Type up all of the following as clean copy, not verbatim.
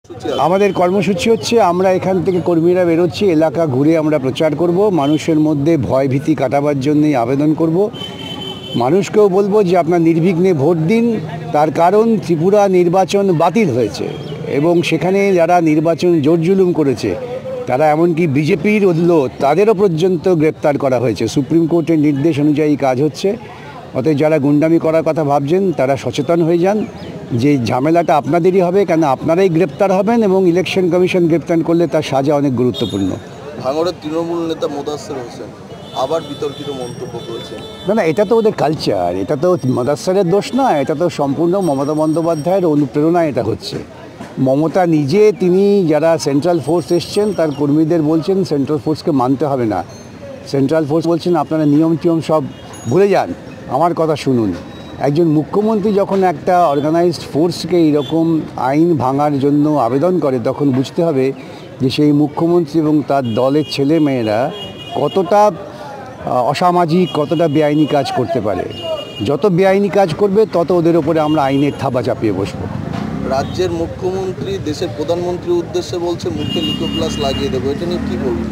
আমাদের কর্মসূচি হচ্ছে আমরা এখান থেকে কর্মীরা বেরোচ্ছি, এলাকা ঘুরে আমরা প্রচার করব, মানুষের মধ্যে ভয় ভীতি কাটাবার জন্যই আবেদন করব। মানুষকেও বলবো যে আপনার নির্বিঘ্নে ভোট দিন, তার কারণ ত্রিপুরা নির্বাচন বাতিল হয়েছে এবং সেখানে যারা নির্বাচন জোর জুলুম করেছে তারা এমনকি বিজেপির লোক তাদেরও পর্যন্ত গ্রেপ্তার করা হয়েছে। সুপ্রিম কোর্টের নির্দেশ অনুযায়ী কাজ হচ্ছে। অতএব যারা গুন্ডামি করার কথা ভাবছেন তারা সচেতন হয়ে যান যে ঝামেলাটা আপনাদেরই হবে, কেন আপনারাই গ্রেপ্তার হবেন এবং ইলেকশন কমিশন গ্রেপ্তার করলে তার সাজা অনেক গুরুত্বপূর্ণ। ভাঙড়ের তৃণমূল নেতা মোদাস্সের হোসেন আবার বিতর্কিত মন্তব্য করেছেন। না, এটা তো ওদের কালচার, এটা তো মোদাস্সেরের দোষ না, এটা তো সম্পূর্ণ মমতা বন্দ্যোপাধ্যায়ের অনুপ্রেরণায় এটা হচ্ছে। মমতা নিজে তিনি যারা সেন্ট্রাল ফোর্স এসছেন তার কর্মীদের বলছেন সেন্ট্রাল ফোর্সকে মানতে হবে না। সেন্ট্রাল ফোর্স বলছেন আপনারা নিয়ম টিয়ম সব ভুলে যান, আমার কথা শুনুন। একজন মুখ্যমন্ত্রী যখন একটা অর্গানাইজড ফোর্সকে এইরকম আইন ভাঙার জন্য আবেদন করে তখন বুঝতে হবে যে সেই মুখ্যমন্ত্রী এবং তার দলের ছেলে মেয়েরা কতটা অসামাজিক, কতটা বেআইনি কাজ করতে পারে। যত বেআইনি কাজ করবে তত ওদের ওপরে আমরা আইনের থাবা চাপিয়ে বসবো। রাজ্যের মুখ্যমন্ত্রী দেশের প্রধানমন্ত্রীর উদ্দেশ্যে বলছে মুখে লিকোপ্লাস লাগিয়ে দেবো, এটা নিয়ে কী বলবেন?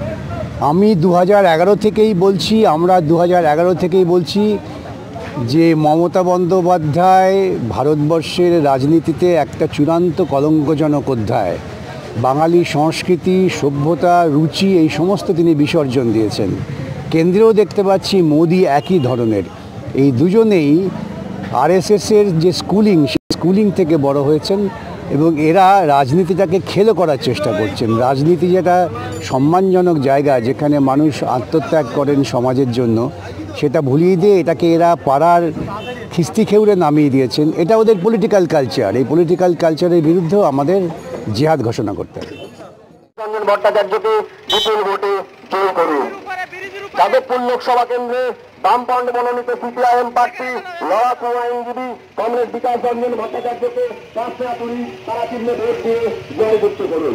আমি 2011 থেকেই বলছি, আমরা 2011 থেকেই বলছি যে মমতা বন্দ্যোপাধ্যায় ভারতবর্ষের রাজনীতিতে একটা চূড়ান্ত কলঙ্কজনক অধ্যায়। বাঙালি সংস্কৃতি, সভ্যতা, রুচি এই সমস্ত তিনি বিসর্জন দিয়েছেন। কেন্দ্রেও দেখতে পাচ্ছি মোদি একই ধরনের। এই দুজনেই আরএসএসের যে স্কুলিং থেকে বড় হয়েছেন এবং এরা রাজনীতিটাকে খেলো করার চেষ্টা করছেন। রাজনীতি যেটা সম্মানজনক জায়গা যেখানে মানুষ আত্মত্যাগ করেন সমাজের জন্য, সেটা ভুলিয়ে দিয়ে এটাকে এরা পাড়ার খিস্তি খেউড়ে নামিয়ে দিয়েছেন। এটা ওদের পলিটিক্যাল কালচার। এই পলিটিক্যাল কালচারের বিরুদ্ধেও আমাদের জিহাদ ঘোষণা করতে হবে। রঞ্জন ভট্টাচার্যকে বিপুল ভোটে জয় করুন। যাদবপুর লোকসভা কেন্দ্রে বামফ্রন্ট মনোনীত সিপিআইএম প্রার্থী লড়াকু আইনজীবী কমরেড বিকাশ রঞ্জন ভট্টাচার্যকে তারা চিহ্নে ভোট দিয়ে জয়যুক্ত করুন।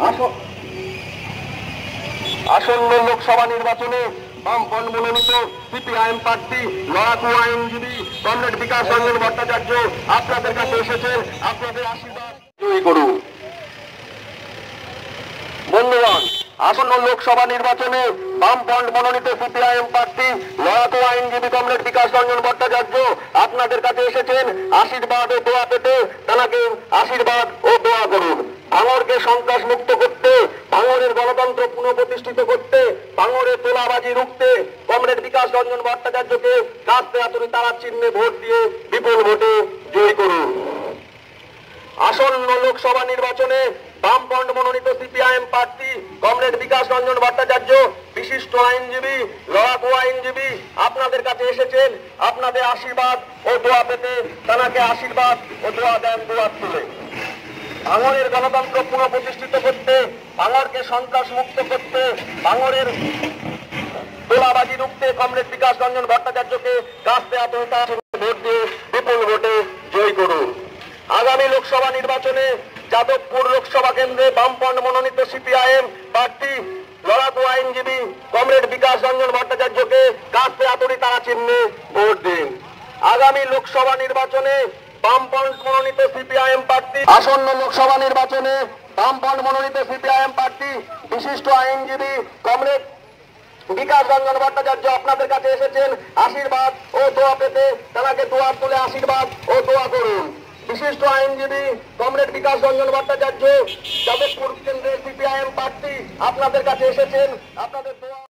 আসন্ন লোকসভা নির্বাচনে বামফ্রন্ট মনোনীত সিপিআইএম প্রার্থী লড়াকু আইনজীবী কমরেড বিকাশ রঞ্জন ভট্টাচার্য আপনাদের কাছে এসেছেন, আপনাদের আশীর্বাদ জয়ী করুন। বন্ধুগণ, আসন্ন লোকসভা নির্বাচনে বামফ্রন্ট মনোনীত সিপিআইএম প্রার্থী লড়াকু আইনজীবী কমরেড বিকাশ রঞ্জন ভট্টাচার্য আপনাদের কাছে এসেছেন আশীর্বাদ ও দোয়া পেতে। তাকে আশীর্বাদ ও দোয়া করুন। ভাঙড়কে সন্ত্রাস মুক্ত করতে, ভাঙড়ের গণতন্ত্র পুনঃপ্রতিষ্ঠিত করতে, ভাঙড়ের তোলাবাজি রুখতে কমরেড বিকাশ রঞ্জন ভট্টাচার্যকে কাস্তে হাতুড়ি তারা চিহ্নে ভোট দিয়ে বিপুল ভোটে জয়ী করুন। আসন্ন লোকসভা নির্বাচনে বামফ্রন্ট মনোনীত সিপিআইএম প্রার্থী কমরেড বিকাশ রঞ্জন ভট্টাচার্য বিশিষ্ট আইনজীবী লড়াকু আইনজীবী আপনাদের কাছে এসেছেন আপনাদের আশীর্বাদ ও দোয়া পেতে। তাকে আশীর্বাদ ও দোয়া দেন দোয়ার তুলে। ভাঙড়ের গণতন্ত্র পুনঃপ্রতিষ্ঠিত করতে, ভাঙড়কে সন্ত্রাস মুক্ত করতে, ভাঙড়ের তোলাবাজি রুখতে কমরেড বিকাশ রঞ্জন ভট্টাচার্যকে কাস্তে হাতুড়ি তারা চিহ্নে ভোট দিয়ে বিপুল ভোটে জয়ী করুন। আগামী লোকসভা নির্বাচনে যাদবপুর লোকসভা কেন্দ্রে বামফ্রন্ট মনোনীত সিপিআইএম প্রার্থী লড়াকু আইনজীবী কমরেড বিকাশ রঞ্জন ভট্টাচার্যকে কাস্তে হাতুড়ি তারা চিহ্নে ভোট দিন। আগামী লোকসভা নির্বাচনে বামফ্রন্ট মনোনীত সিপিআইএম প্রার্থী আসন্ন লোকসভা নির্বাচনে বামফ্রন্ট মনোনীত সিপিআইএম প্রার্থী বিশিষ্ট আইনজীবী কমরেড বিকাশ রঞ্জন ভট্টাচার্য আপনাদের কাছে এসেছেন আশীর্বাদ ও দোয়া পেতে। তাকে দোয়ার তুলে আশীর্বাদ ও দোয়া করুন। বিশিষ্ট আইনজীবী কমরেড বিকাশ রঞ্জন ভট্টাচার্য যাদবপুর কেন্দ্রের সিপিআইএম প্রার্থী আপনাদের কাছে এসেছেন আপনাদের দোয়া